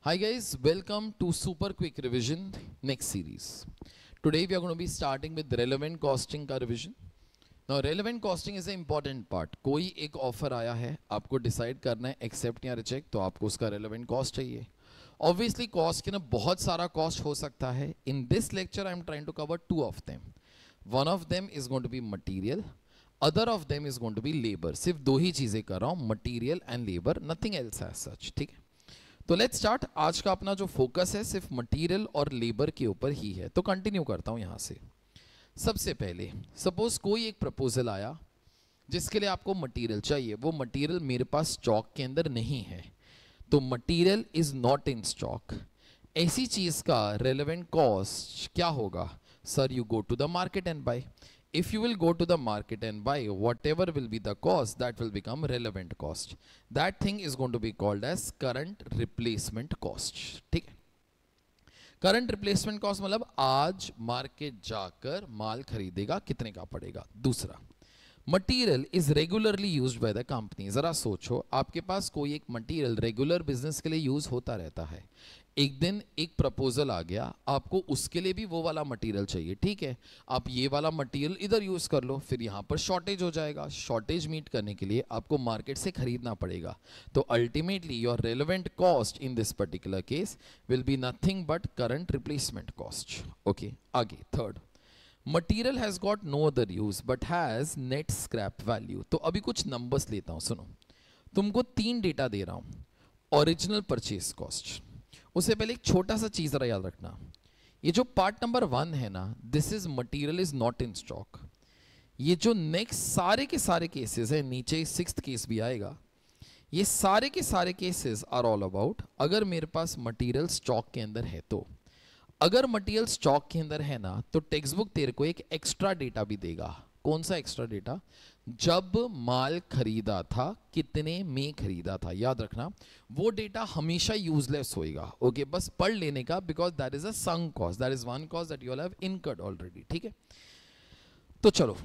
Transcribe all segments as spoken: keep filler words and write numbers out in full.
Hi guys, welcome to super quick revision next series. Today we are going to be starting with relevant costing का revision. Now relevant costing is an important part. कोई एक offer आया है, आपको decide करना है accept या reject, तो आपको उसका relevant cost चाहिए. Obviously cost के ना बहुत सारा cost हो सकता है. In this lecture I am trying to cover two of them. One of them is going to be material. Other of them is going to be labor. सिर्फ दो ही चीजें कर रहा हूँ, material and labor, nothing else as such. ठीक है? तो let's start. आज का अपना जो फोकस है सिर्फ मटेरियल और लेबर के ऊपर ही है, तो कंटिन्यू करता हूं यहां से. सबसे पहले सपोज कोई एक प्रपोजल आया जिसके लिए आपको मटेरियल चाहिए, वो मटेरियल मेरे पास स्टॉक के अंदर नहीं है, तो material is not in stock. ऐसी चीज का रेलेवेंट कॉस्ट क्या होगा? Sir you go to the market and buy. If you will go to the market and buy, whatever will be the cost, that will become relevant cost. That thing is going to be called as current replacement cost. ठीक है? Current replacement cost मतलब आज market जाकर माल खरीदेगा कितने का पड़ेगा. दूसरा, material is regularly used by the company. जरा सोचो, आपके पास कोई एक मटीरियल रेगुलर बिजनेस के लिए यूज होता रहता है. एक दिन एक प्रपोजल आ गया, आपको उसके लिए भी वो वाला मटेरियल चाहिए. ठीक है, आप ये वाला मटेरियल इधर यूज कर लो, फिर यहाँ पर शॉर्टेज हो जाएगा. शॉर्टेज मीट करने के लिए आपको मार्केट से खरीदना पड़ेगा. तो ultimately your relevant cost in this particular case will be nothing but current replacement cost. Okay, आगे third, material has got no other use but has net scrap value. तो अभी कुछ नंबर्स लेता हूं, सुनो. तुमको तीन डेटा दे रहा हूं. Original purchase cost. उससे पहले एक छोटा सा चीज जरा याद रखना, ये जो पार्ट नंबर वन है ना, this is material is not in stock. ये जो नेक्स्ट सारे के सारे केसेस है, नीचे सिक्स्थ केस भी आएगा, ये सारे के सारे केसेस आर ऑल अबाउट अगर मेरे पास मटीरियल स्टॉक के अंदर है. तो अगर मटेरियल स्टॉक के अंदर है ना, तो टेक्स्ट बुक तेरे को एक एक्स्ट्रा डेटा भी देगा. कौन सा एक्स्ट्रा डेटा? जब माल खरीदा था, कितने में खरीदा था. याद रखना, वो डेटा हमेशा यूजलेस होएगा. ओके, बस पढ़ लेने का, because that is a sunk cost, that is one cost that you have incurred already. ठीक है, तो चलो,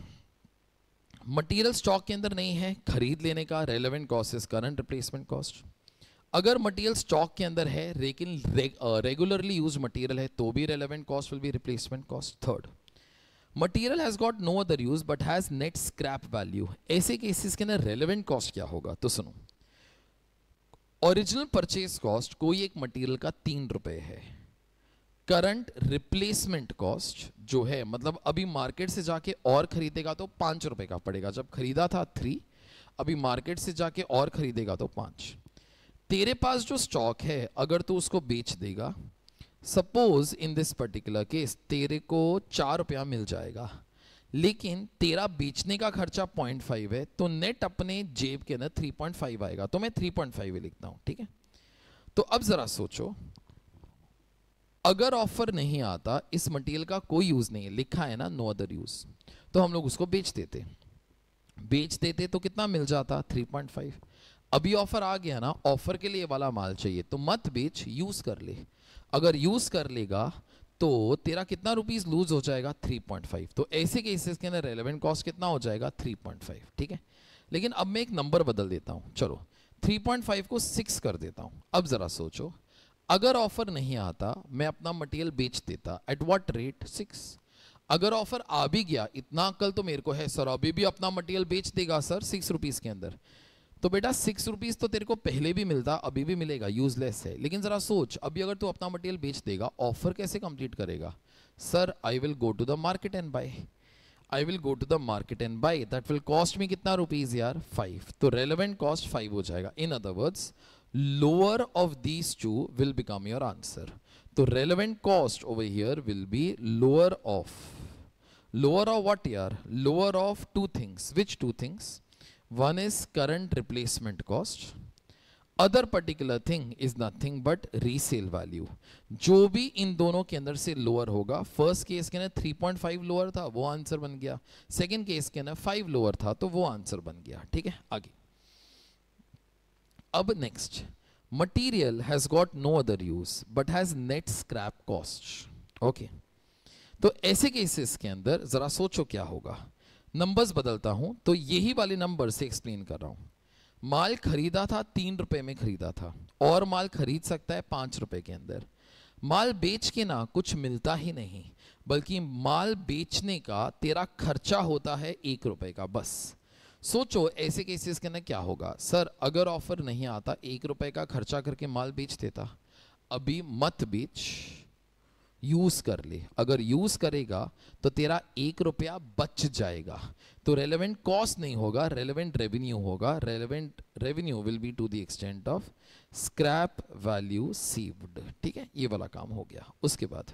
मटेरियल स्टॉक के अंदर नहीं है, खरीद लेने का relevant cost is current replacement cost. अगर मटेरियल स्टॉक के अंदर है लेकिन रेगुलरली यूज मटेरियल है, तो भी relevant cost will be replacement cost. Third, material has got no other use but has net scrap value. ऐसे केसेस के अंदर रेलेवेंट कॉस्ट क्या होगा? तो सुनो, ओरिजिनल परचेज कॉस्ट कोई एक मटेरियल का तीन रुपए है. करंट रिप्लेसमेंट कॉस्ट जो है, मतलब अभी मार्केट से जाके और खरीदेगा तो पांच रुपए का पड़ेगा. जब खरीदा था थ्री, अभी मार्केट से जाके और खरीदेगा तो पांच. तेरे पास जो स्टॉक है, अगर तू उसको बेच देगा, suppose in this particular case तेरे को चार रुपया मिल जाएगा, लेकिन तेरा बेचने का खर्चा पॉइंट फाइव है, तो नेट अपने जेब के अंदर थ्री पॉइंट फाइव आएगा. तो मैं थ्री पॉइंट फाइव ही लिखता हूं. ठीक है, तो अब जरा सोचो, अगर ऑफर नहीं आता, इस मटेरियल का कोई यूज नहीं है, लिखा है ना नो अदर यूज, तो हम लोग उसको बेच देते. बेच देते तो कितना मिल जाता? Three point five. अभी ऑफर आ गया ना, ऑफर के लिए वाला माल चाहिए, तो मत बेच, यूज कर ले. अगर यूज कर लेगा तो तेरा कितना रुपीस लूज हो जाएगा? Three point five. तो ऐसे केसेस के अंदर रेलेवेंट कॉस्ट कितना हो जाएगा? Three point five. ठीक है, लेकिन अब मैं एक नंबर बदल देता हूं. चलो, थ्री पॉइंट फाइव को सिक्स कर देता हूं. अब जरा सोचो, अगर ऑफर नहीं आता, मैं अपना मटेरियल बेच देता. At what rate? सिक्स. अगर ऑफर आ भी गया, इतना अकल तो मेरे को है सर, अभी भी अपना मटेरियल बेच देगा सर सिक्स रुपीज के अंदर, तो बेटा सिक्स रुपीज तो तेरे को पहले भी मिलता, अभी भी मिलेगा, यूजलेस है. लेकिन जरा सोच, अभी अगर तू अपना मटेरियल बेच देगा, ऑफर कैसे कंप्लीट करेगा? Sir I will go to the market and buy. I will go to the market and buy, that will cost me कितना रुपीज यार? फाइव. तो रेलेवेंट कॉस्ट फाइव हो जाएगा. In other words, lower of these two will become your answer. तो relevant cost over here will be lower of, lower of what यार? Lower of two things. Which two things? One is current replacement cost. Other particular thing is nothing but resale value. जो भी इन दोनों के अंदर से lower होगा, first case के अंदर थ्री पॉइंट फाइव लोअर था, वो आंसर बन गया. सेकंड केस के अंदर फाइव लोअर था, तो वो आंसर बन गया. ठीक है, आगे. अब next, material has got no other use but has net scrap cost. Okay, तो ऐसे केसेस के अंदर जरा सोचो क्या होगा. नंबर्स बदलता हूं, तो यही वाले नंबर से एक्सप्लेन कर रहा हूं. माल खरीदा था, तीन रुपए में खरीदा था, और माल खरीद सकता है पाँच रुपए के अंदर। माल बेच के ना कुछ मिलता ही नहीं, बल्कि माल बेचने का तेरा खर्चा होता है एक रुपए का बस। सोचो ऐसे केसेस के अंदर क्या होगा। सर अगर ऑफर नहीं आता एक रुपए का खर्चा करके माल बेच देता। अभी मत बेच, यूज कर ले। अगर यूज करेगा तो तेरा एक रुपया बच जाएगा। तो रेलेवेंट कॉस्ट नहीं होगा, रेलेवेंट रेवेन्यू होगा। Relevant revenue will be to the extent of scrap value received. ठीक है, ये वाला काम हो गया। उसके बाद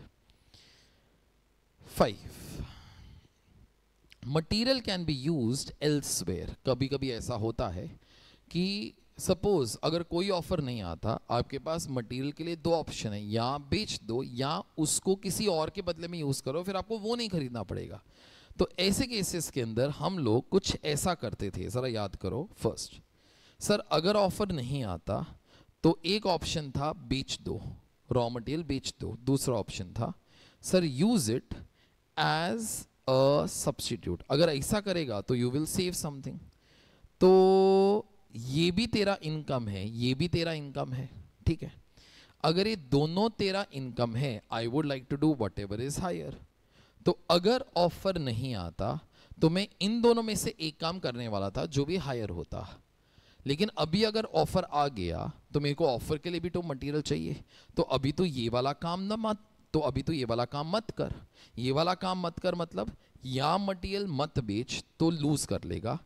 five, material can be used elsewhere. कभी कभी ऐसा होता है कि सपोज अगर कोई ऑफर नहीं आता, आपके पास मटेरियल के लिए दो ऑप्शन है, या बेच दो या उसको किसी और के बदले में यूज करो, फिर आपको वो नहीं खरीदना पड़ेगा। तो ऐसे केसेस के अंदर हम लोग कुछ ऐसा करते थे, जरा याद करो। फर्स्ट, सर अगर ऑफर नहीं आता तो एक ऑप्शन था बेच दो, रॉ मटेरियल बेच दो। दूसरा ऑप्शन था sir use it as a substitute. अगर ऐसा करेगा तो यू विल सेव समथिंग। तो ये भी तेरा इनकम है, ये भी तेरा इनकम है। ठीक है, अगर ये दोनों तेरा इनकम है, I would like to do whatever is higher. तो अगर ऑफर नहीं आता तो मैं इन दोनों में से एक काम करने वाला था जो भी हायर होता। लेकिन अभी अगर ऑफर आ गया तो मेरे को ऑफर के लिए भी तो मटेरियल चाहिए। तो अभी तो ये वाला काम ना मत तो अभी तो ये वाला काम मत कर। ये वाला काम मत कर मतलब या मटेरियल मत बेच तो लूज कर लेगा।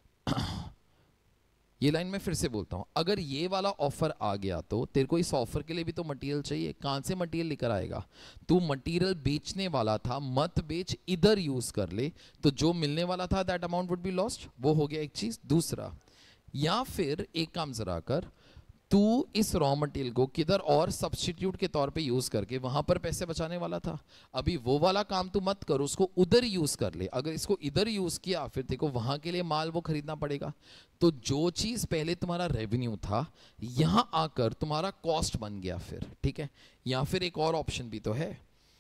ये लाइन मैं फिर से बोलता हूं, अगर ये वाला ऑफर आ गया तो तेरे को इस ऑफर के लिए भी तो मटेरियल चाहिए। कहां से मटेरियल लेकर आएगा? तू मटेरियल बेचने वाला था, मत बेच, इधर यूज कर ले। तो जो मिलने वाला था that amount would be lost. वो हो गया एक चीज। दूसरा, या फिर एक काम जरा कर, तू इस रॉ मटेरियल को किधर और सब्स्टिट्यूट के तौर पे यूज करके वहां पर पैसे बचाने वाला था। अभी वो वाला काम तू मत कर, उसको उधर यूज कर ले। अगर इसको इधर यूज किया फिर देखो वहां के लिए माल वो खरीदना पड़ेगा। तो जो चीज पहले तुम्हारा रेवेन्यू था यहां आकर तुम्हारा कॉस्ट बन गया फिर। ठीक है, या फिर एक और ऑप्शन भी तो है,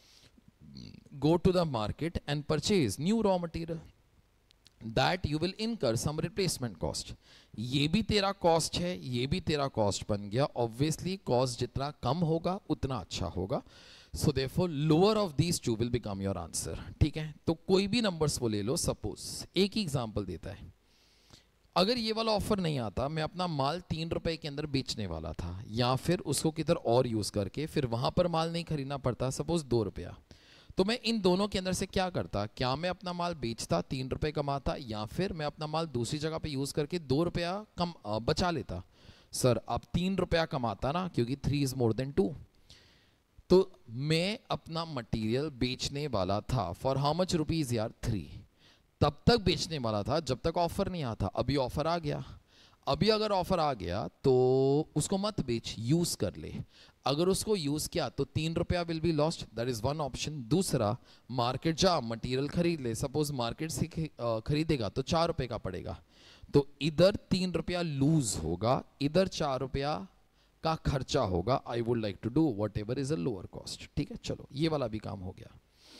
go to the market and purchase new raw material that you will incur some replacement cost. ये भी तेरा कॉस्ट है, ये भी तेरा कॉस्ट बन गया। ऑब्वियसली कॉस्ट जितना कम होगा उतना अच्छा होगा। So therefore lower of these two will become your answer. ठीक है, तो कोई भी नंबर्स वो ले लो। सपोज एक ही एग्जांपल देता है, अगर ये वाला ऑफर नहीं आता, मैं अपना माल तीन रुपए के अंदर बेचने वाला था, या फिर उसको किधर और यूज करके फिर वहां पर माल नहीं खरीदना पड़ता, सपोज दो रुपया। तो मैं इन दोनों के अंदर से क्या करता? क्या मैं अपना माल बेचता, तीन रुपए कमाता, या फिर मैं अपना माल दूसरी जगह पे यूज करके दो रुपया कम आ, बचा लेता? सर अब तीन रुपया कमाता ना, क्योंकि three is more than two. तो मैं अपना मटेरियल बेचने वाला था फॉर हाउ मच रुपीज यार? थ्री। तब तक बेचने वाला था जब तक ऑफर नहीं आता। अभी ऑफर आ गया, अभी अगर ऑफर आ गया तो उसको मत बेच, यूज कर ले। अगर उसको यूज किया तो तीन रुपया will be lost, that is one option. दूसरा, मार्केट जा मटेरियल खरीद ले। सपोज मार्केट से खरीदेगा तो चार रुपए का पड़ेगा, तो इधर तीन रुपया लूज होगा, इधर चार रुपया का खर्चा होगा। I would like to do whatever is a lower cost. ठीक है, चलो ये वाला भी काम हो गया।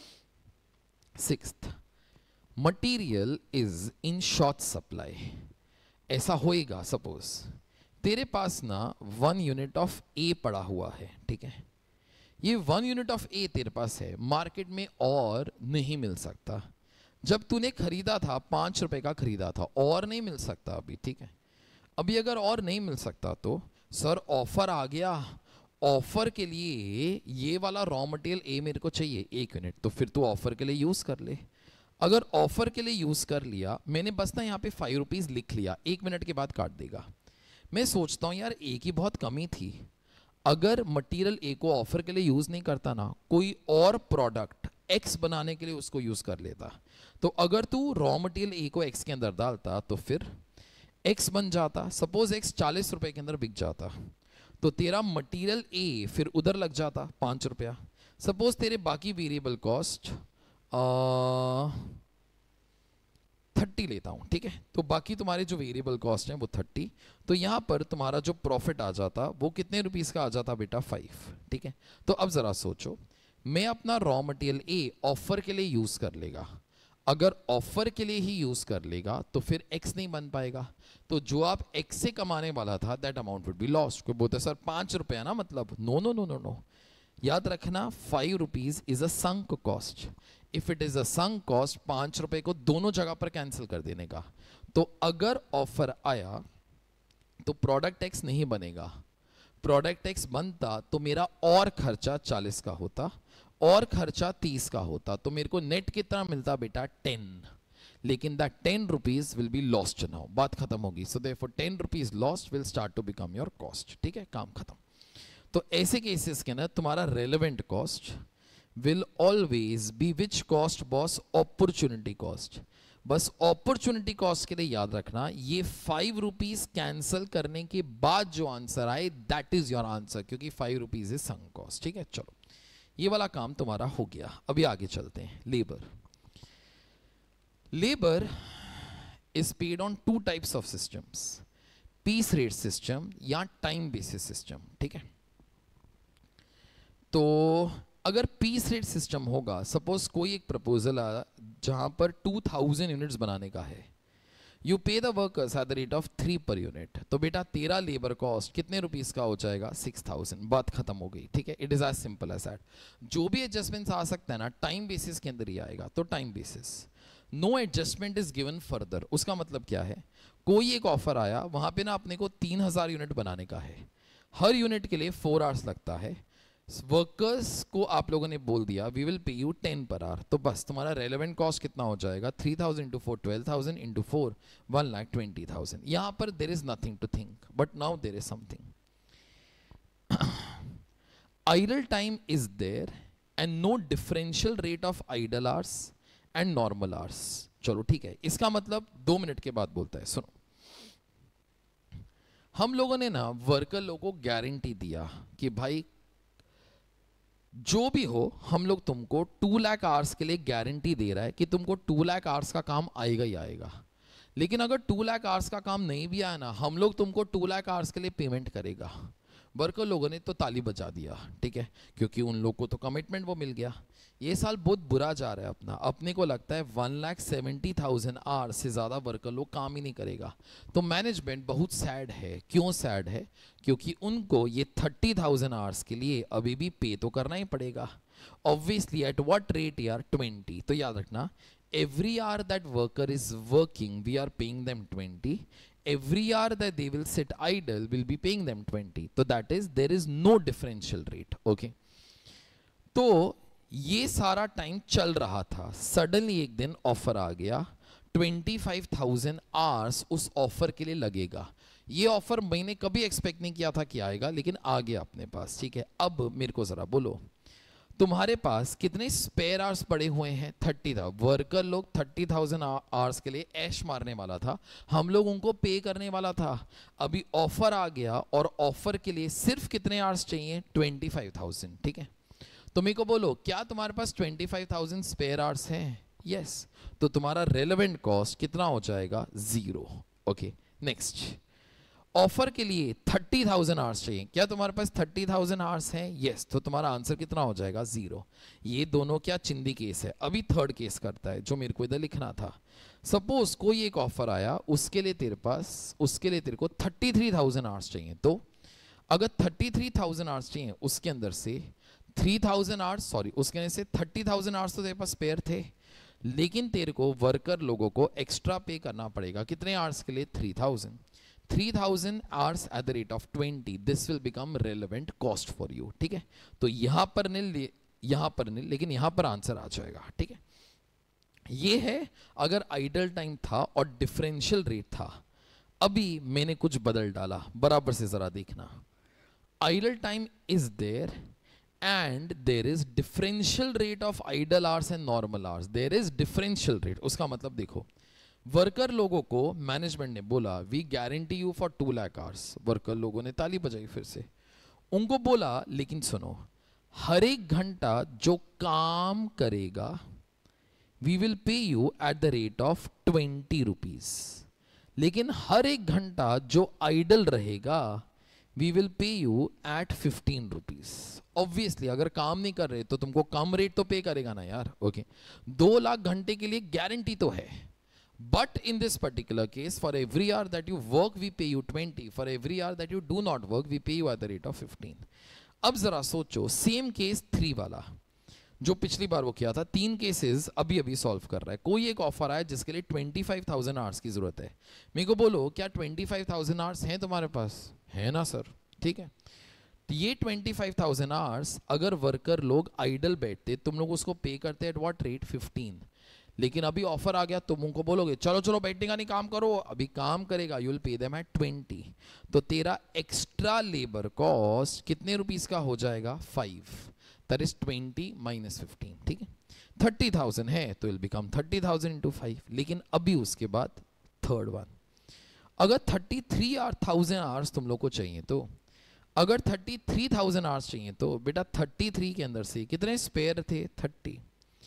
Sixth, material is in short supply. ऐसा होएगा, सपोज तेरे पास ना वन यूनिट ऑफ ए पड़ा हुआ है। ठीक है, ये वन यूनिट ऑफ ए तेरे पास है, मार्केट में और नहीं मिल सकता। जब तूने खरीदा था पांच रुपए का खरीदा था, और नहीं मिल सकता अभी। ठीक है, अभी अगर और नहीं मिल सकता तो सर ऑफर आ गया, ऑफर के लिए ये वाला रॉ मटेरियल ए मेरे को चाहिए एक यूनिट, तो फिर तू ऑफर के लिए यूज कर ले। अगर ऑफर के लिए यूज कर लिया, मैंने बस ना यहाँ पे फाइव रुपीज लिख लिया, एक मिनट के बाद काट देगा। मैं सोचता हूँ यार ए की बहुत कमी थी, अगर मटेरियल ए को ऑफर के लिए यूज नहीं करता ना, कोई और प्रोडक्ट एक्स बनाने के लिए उसको यूज कर लेता। तो अगर तू रॉ मटेरियल ए को एक्स के अंदर डालता तो फिर एक्स बन जाता। सपोज एक्स चालीस रुपए के अंदर बिक जाता, तो तेरा मटेरियल ए फिर उधर लग जाता पांच रुपया। सपोज तेरे बाकी वेरिएबल कॉस्ट थर्टी लेता हूं। ठीक है, तो बाकी तुम्हारे जो वेरिएबल कॉस्ट हैं वो थर्टी, तो यहां पर तुम्हारा जो प्रॉफिट आ जाता वो कितने रुपीस का आ जाता बेटा? फाइव। ठीक है, तो अब जरा सोचो, मैं अपना रॉ मटेरियल ए ऑफर के लिए यूज कर लेगा। अगर ऑफर के लिए ही यूज कर लेगा तो फिर एक्स नहीं बन पाएगा, तो जो आप एक्स से कमाने वाला था that amount would be lost. कोई बोलते सर पांच रुपया ना, मतलब no no no no no, याद रखना five rupees is a sunk cost. If it is a sunk cost, पांच रुपए को दोनों जगह पर कैंसिल कर देने का। तो अगर ऑफर आया तो प्रोडक्ट टैक्स नहीं बनेगा, प्रोडक्ट टैक्स बनता तो मेरा और खर्चा चालीस का होता और खर्चा तीस का होता, तो मेरे को नेट कितना मिलता बेटा टेन, लेकिन that ten rupees will be lost now, बात खत्म होगी। So therefore ten rupees lost will start to become your cost, ठीक है, काम खत्म। तो ऐसे केसेस के अंदर तुम्हारा relevant cost will always be which cost boss, opportunity cost. बस अपॉर्चुनिटी कॉस्ट के लिए याद रखना ये फाइव रुपीज कैंसिल करने के बाद जो आंसर आए दैट इज योर आंसर, क्योंकि five rupees is sunk cost, ठीक है। चलो ये वाला काम तुम्हारा हो गया। अभी आगे चलते हैं। Labour, labour is paid on two types of systems, piece rate system या टाइम बेसिस सिस्टम, ठीक है। तो अगर पीस रेट सिस्टम होगा, सपोज कोई एक प्रपोजल आया जहां पर टू थाउजेंड यूनिट्स बनाने का है, you pay the workers at the rate of three per unit, तो बेटा तेरा लेबर कॉस्ट कितने रुपीस का हो जाएगा, सिक्स थाउजेंड, बात खत्म हो गई, ठीक है। It is as simple as that. जो भी एडजस्टमेंट्स आ सकता है ना टाइम बेसिस के अंदर ही आएगा, तो time basis no adjustment is given further. उसका मतलब क्या है, कोई एक ऑफर आया वहां पे ना अपने को तीन हजार यूनिट बनाने का है, हर यूनिट के लिए फोर आवर्स लगता है, वर्कर्स को आप लोगों ने बोल दिया we will pay you ten per hour, तो बस तुम्हारा रेलेवेंट कॉस्ट कितना हो जाएगा, three thousand into four twelve thousand into four one lakh twenty thousand. यहां पर there is nothing to think, but now there is something. Idle time is there and no differential rate of idle hours and normal hours. चलो ठीक है, इसका मतलब दो minute के बाद बोलता है। सुनो, हम लोगों ने ना वर्कर लोगों को गारंटी दिया कि भाई जो भी हो हम लोग तुमको टू लाख आवर्स के लिए गारंटी दे रहा है कि तुमको टू लाख आवर्स का काम आएगा ही आएगा, लेकिन अगर टू लाख आवर्स का काम नहीं भी आया ना, हम लोग तुमको टू लाख आवर्स के लिए पेमेंट करेगा। वर्कर लोगों ने तो ताली बजा दिया, ठीक है, क्योंकि उन लोग को तो कमिटमेंट वो मिल गया। ये साल बहुत बुरा जा रहा है अपना, अपने को लगता है one lakh seventy thousand hours से ज़्यादा वर्कर लोग काम ही नहीं करेगा, तो मैनेजमेंट बहुत सैड है। क्यों सैड है, क्योंकि उनको ये थर्टी थाउजेंड आवर्स के लिए अभी भी पे तो करना ही पड़ेगा। ऑब्वियसली एट व्हाट रेट यार, ट्वेंटी। तो याद रखना every hour that worker is working we are paying them twenty, every hour that they will sit idle we'll be paying them twenty, so that is there is no differential rate, okay। तो ये सारा time चल रहा था, suddenly एक दिन offer आ गया, ट्वेंटी फाइव थाउजेंड आवर्स उस ऑफर के लिए लगेगा। ये ऑफर मैंने कभी एक्सपेक्ट नहीं किया था कि आएगा, लेकिन आ गया अपने पास, ठीक है। अब मेरे को जरा बोलो तुम्हारे पास कितने स्पेयर आवर्स पड़े हुए हैं, थर्टी था। वर्कर लोग थर्टी थाउजेंड आवर्स के लिए ऐश मारने वाला था, हम लोग उनको पे करने वाला था। अभी ऑफर आ गया और ऑफर के लिए सिर्फ कितने आवर्स चाहिए, ट्वेंटी फाइव थाउजेंड, ठीक है। तो मेरे को बोलो क्या तुम्हारे पास twenty five thousand spare hours हैं, यस, तो तुम्हारा रेलेवेंट कॉस्ट कितना हो जाएगा, जीरो, ओके। नेक्स्ट, ऑफर के लिए थर्टी थाउजेंड आवर्स चाहिए, क्या तुम्हारे पास थर्टी थाउजेंड आवर्स हैं, यस, तो तुम्हारा आंसर कितना हो जाएगा, जीरो। ये दोनों क्या चिंदी केस है। अभी थर्ड केस करता है जो मेरे को इधर लिखना था। सपोज कोई एक ऑफर आया, उसके लिए तेरे पास उसके लिए तेरे को थर्टी थ्री थाउजेंड आवर्स चाहिए, तो अगर थर्टी थ्री थाउजेंड आवर्स चाहिए उसके अंदर से थ्री थाउजेंड आवर्स सॉरी उसके अंदर से थर्टी थाउजेंड आवर्स तो तेरे पास स्पेयर थे, लेकिन तेरे को वर्कर लोगों को एक्स्ट्रा पे करना पड़ेगा, कितने आवर्स के लिए, three thousand three thousand hours at the rate of twenty, this will become relevant cost for you, ठीक है। तो यहां पर नील, यहां पर नील, लेकिन यहां पर आंसर आ जाएगा, ठीक है। ये है अगर आइडल टाइम था और डिफरेंशियल रेट था। अभी मैंने कुछ बदल डाला, बराबर से जरा देखना। Idle time is there and there is differential rate of idle hours and normal hours, there is differential rate. उसका मतलब देखो, वर्कर लोगों को मैनेजमेंट ने बोला we guarantee you for two lakh hours, worker लोगों ने ताली बजाई फिर से, उनको बोला लेकिन सुनो हर एक घंटा जो काम करेगा we will pay you at the rate of twenty rupees, लेकिन हर एक घंटा जो आइडल रहेगा we will pay you at fifteen rupees. Obviously अगर काम नहीं कर रहे तो तुमको कम रेट तो पे करेगा ना यार। Okay okay. दो लाख घंटे के लिए गारंटी तो है, but in this particular case for every hour that you work we pay you twenty, for every hour that you do not work we pay you at the rate of fifteen. अब जरा सोचो same case three वाला जो पिछली बार वो किया था, तीन केसेस अभी अभी सॉल्व कर रहा है। कोई एक ऑफर आया जिसके लिए ट्वेंटी फाइव थाउजेंड आवर्स की जरूरत है। मेरे को बोलो क्या ट्वेंटी फाइव थाउजेंड आवर्स हैं तुम्हारे पास? है ना सर, ठीक है। तो ये ट्वेंटी फाइव थाउजेंड आवर्स अगर वर्कर लोग आइडल बैठते, तुम लोग उसको पे करते एट व्हाट रेट? फिफ्टीन। लेकिन अभी ऑफर आ गया, तुम उनको बोलोगे चलो चलो बैठने का नहीं काम करो, अभी काम करेगा, you will pay them at twenty. तो तेरा एक्स्ट्रा लेबर कॉस्ट कितने रुपीस का हो जाएगा? Five. That is twenty minus fifteen, ठीक है। थर्टी थाउजेंड है तो will become thirty thousand into five. लेकिन अभी उसके बाद थर्ड वन, अगर thirty three or thousand hours तुम लोग को चाहिए, तो अगर थर्टी थ्री थाउजेंड आवर्स चाहिए तो बेटा थर्टी थ्री के अंदर से कितने स्पेयर थे? थर्टी।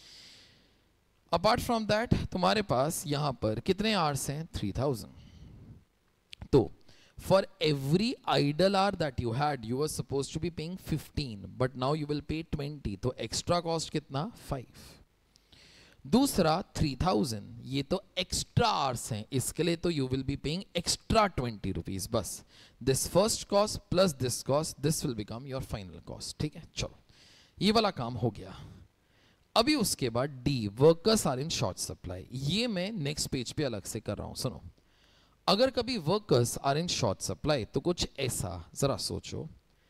अपार्ट फ्रॉम दैट तुम्हारे पास यहां पर कितने आवर्स हैं? Three thousand. तो for every idle hour that you had you were suppose to be paying fifteen, but now you will pay twenty, तो एक्स्ट्रा कॉस्ट कितना? फाइव। दूसरा थ्री थाउजेंड, ये तो एक्स्ट्रा आवर्स हैं, इसके लिए तो you will be paying extra twenty rupees. बस this first cost plus this cost, this will become your final cost, ठीक है। चलो ये वाला काम हो गया। अभी उसके बाद D, workers are in short supply. ये मैं नेक्स्ट पेज पे अलग से कर रहा हूं। सुनो, अगर कभी workers are in short supply तो कुछ ऐसा, जरा सोचो,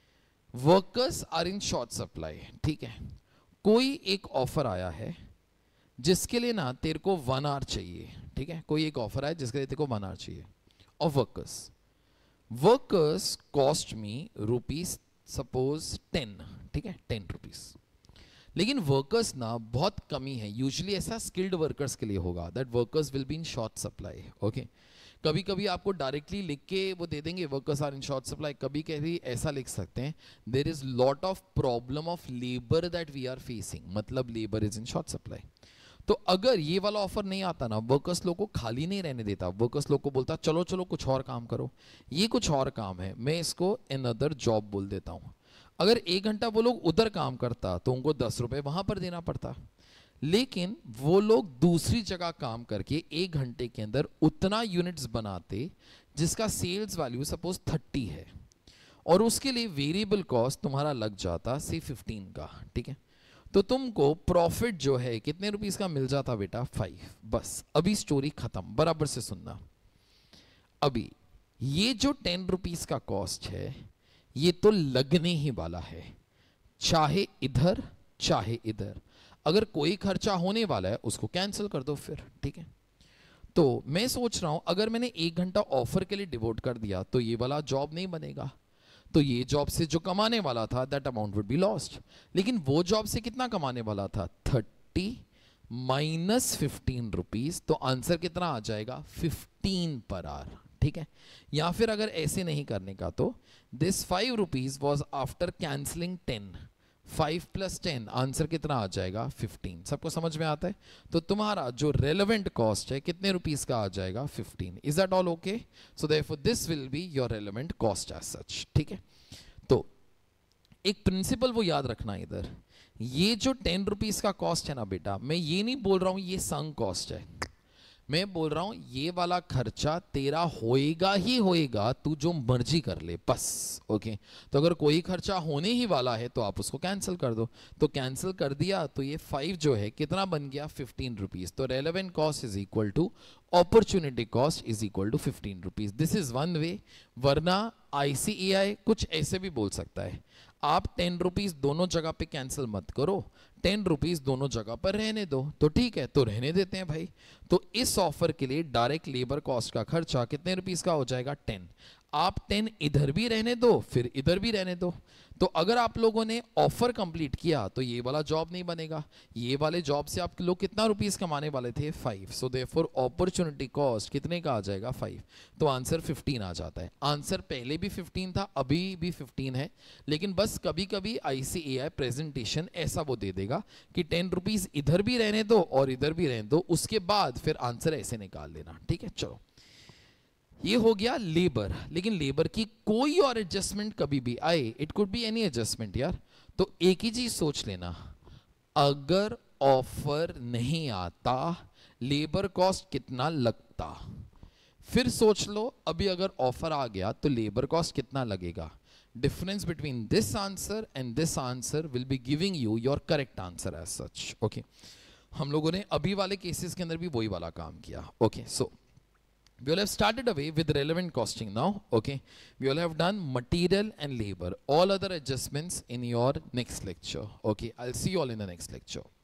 workers are in short supply, ठीक है। कोई एक ऑफर आया है जिसके लिए ना तेरे को वन आवर चाहिए, ठीक है। कोई एक ऑफर आया जिसके लिए तेरे को वन आवर चाहिए और workers workers cost me rupees suppose ten, ठीक है, टेन रुपीज। लेकिन वर्कर्स ना बहुत कमी है, यूजुअली ऐसा स्किल्ड वर्कर्स के लिए होगा that workers will be in short supply. Okay, कभी कभी आपको डायरेक्टली लिख के वो दे देंगे workers are in short supply, कभी कभी ऐसा लिख सकते हैं there is lot of problem of labour that we are facing, मतलब labour is in short supply. तो अगर ये वाला ऑफर नहीं आता ना, वर्कर्स लोग को खाली नहीं रहने देता, वर्कर्स लोग को बोलता चलो चलो कुछ और काम करो, ये कुछ और काम है, मैं इसको अनदर जॉब बोल देता हूं। अगर एक घंटा वो लोग उधर काम करता तो उनको दस रुपए वहां पर देना पड़ता, लेकिन वो लोग दूसरी जगह काम करके एक घंटे के अंदर उतना यूनिट्स बनाते जिसका सेल्स वैल्यू सपोज थर्टी है, और उसके लिए वेरिएबल कॉस्ट तुम्हारा लग जाता से फिफ्टीन का, ठीक है। तो तुमको प्रॉफिट जो है कितने रुपीस का मिल जाता बेटा? फाइव। बस अभी स्टोरी खत्म, बराबर से सुनना। अभी ये जो टेन रुपीस का कॉस्ट है ये तो लगने ही वाला है, चाहे इधर चाहे इधर। अगर कोई खर्चा होने वाला है उसको कैंसिल कर दो फिर, ठीक है। तो मैं सोच रहा हूं अगर मैंने एक घंटा ऑफर के लिए डिवोट कर दिया तो ये वाला जॉब नहीं बनेगा, तो ये जॉब से जो कमाने वाला था that amount would be lost. लेकिन वो जॉब से कितना कमाने वाला था? थर्टी माइनस फिफ्टीन रुपीज, तो आंसर कितना आ जाएगा? फिफ्टीन पर आवर, ठीक है। या फिर अगर ऐसे नहीं करने का तो this five rupees was after cancelling ten, five plus ten, answer कितना आ जाएगा? फिफ्टीन। सबको समझ में आता है? तो तुम्हारा जो रेलेवेंट कॉस्ट है कितने रुपीस का आ जाएगा? Fifteen. Is that all okay? So therefore this will be your relevant cost as such, ठीक है। तो एक प्रिंसिपल वो याद रखना इधर, ये जो टेन रुपीस का कॉस्ट है ना बेटा, मैं ये नहीं बोल रहा हूं ये संक कॉस्ट है, मैं बोल रहा हूं ये वाला खर्चा तेरा होएगा ही होएगा, तू जो मर्जी कर ले बस। ओके, तो अगर कोई खर्चा होने ही वाला है तो आप उसको कैंसिल कर दो। तो कैंसिल कर दिया तो ये फाइव जो है कितना बन गया? Fifteen rupees. तो relevant cost is equal to opportunity cost is equal to fifteen rupees. This is one way, वरना आईसीएआई कुछ ऐसे भी बोल सकता है, आप टेन रुपीज दोनों जगह पे कैंसिल मत करो, टेन रुपीज दोनों जगह पर रहने दो। तो ठीक है, तो रहने देते हैं भाई। तो इस ऑफर के लिए डायरेक्ट लेबर कॉस्ट का खर्चा कितने रुपीस का हो जाएगा? टेन। आप टेन इधर भी रहने दो फिर इधर भी रहने दो। तो अगर आप लोगों ने ऑफर कंप्लीट किया तो ये वाला जॉब नहीं बनेगा, ये वाले जॉब से आप लोग कितना रुपीस कमाने वाले थे? Five. So therefore opportunity cost कितने का आ जाएगा? फाइव। तो आंसर फिफ्टीन आ जाता है। आंसर पहले भी फिफ्टीन था, अभी भी फिफ्टीन है, लेकिन बस कभी कभी आईसीएआई प्रेजेंटेशन ऐसा वो दे देगा कि टेन रुपीज इधर भी रहने दो और इधर भी रहने दो, उसके बाद फिर आंसर ऐसे निकाल लेना, ठीक है। चलो ये हो गया लेबर, लेकिन लेबर की कोई और एडजस्टमेंट कभी भी आए, it could be any adjustment यार, तो एक ही चीज सोच लेना, अगर ऑफर नहीं आता लेबर कॉस्ट कितना लगता, फिर सोच लो अभी अगर ऑफर आ गया तो लेबर कॉस्ट कितना लगेगा. Difference between this answer and this answer will be giving you your correct answer as such. Okay, हम लोगों ने अभी वाले केसेस के अंदर भी वही वाला काम किया. Okay, so we will have started away with relevant costing now. Okay, we will have done material and labor, all other adjustments in your next lecture. Okay, I'll see you all in the next lecture.